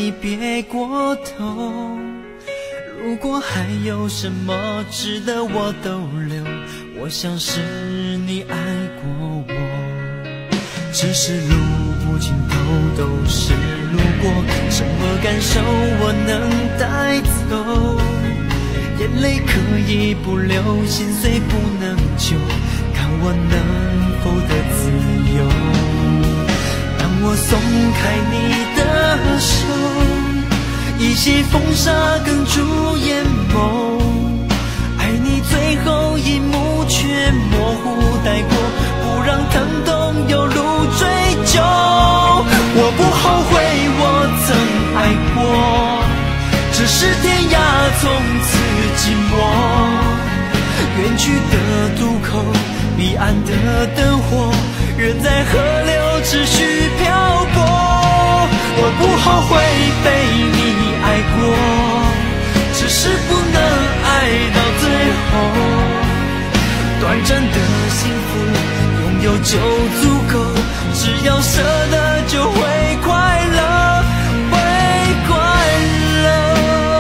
你别过头。如果还有什么值得我逗留，我想是你爱过我。只是路不尽头都是路过，什么感受我能带走？眼泪可以不流，心碎不能救，看我能否得自由。当我松开你的手，一袭风沙哽住眼眸，爱你最后一幕却模糊带过，不让疼痛有路追究。我不后悔我曾爱过，只是天涯从此寂寞。远去的渡口，彼岸的灯火，人在河流持续漂泊。我不后悔被你爱过，只是不能爱到最后。短暂的幸福拥有就足够，只要舍得就会快乐，会快乐。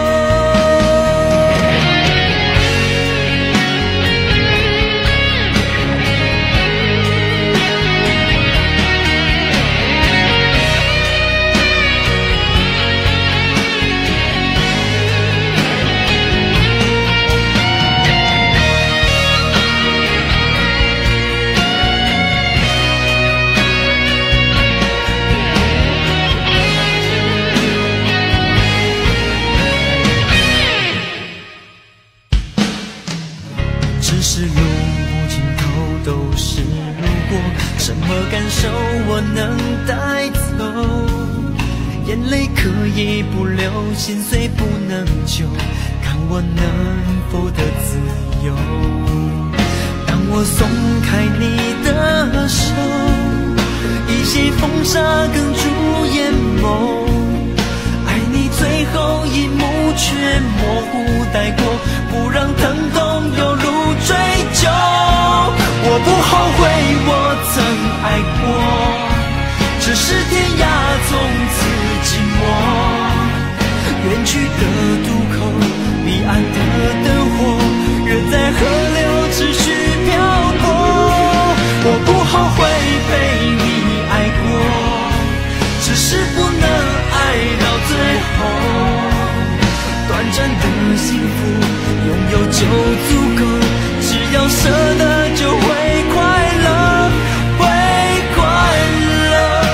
只是路不尽头都是路过，什么感受我能带走？眼泪可以不流，心碎不能救，看我能否得自由。当我松开你的手，一袭风沙哽住眼眸，爱你最后一幕却模糊带过，不让疼痛有路追究。我不后悔我曾爱过，只是天涯从此寂寞。远去的渡口，彼岸的灯火，人在河流持续漂泊。我不后悔被你爱过，只是不能爱到最后。短暂的幸福拥有就足够，只要舍得就会快乐，会快乐。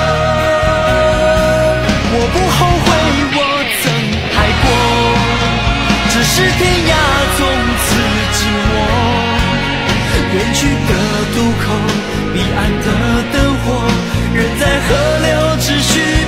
我不后悔我曾爱过，只是天涯从此寂寞。远去的渡口，彼岸的灯火，人在河流持续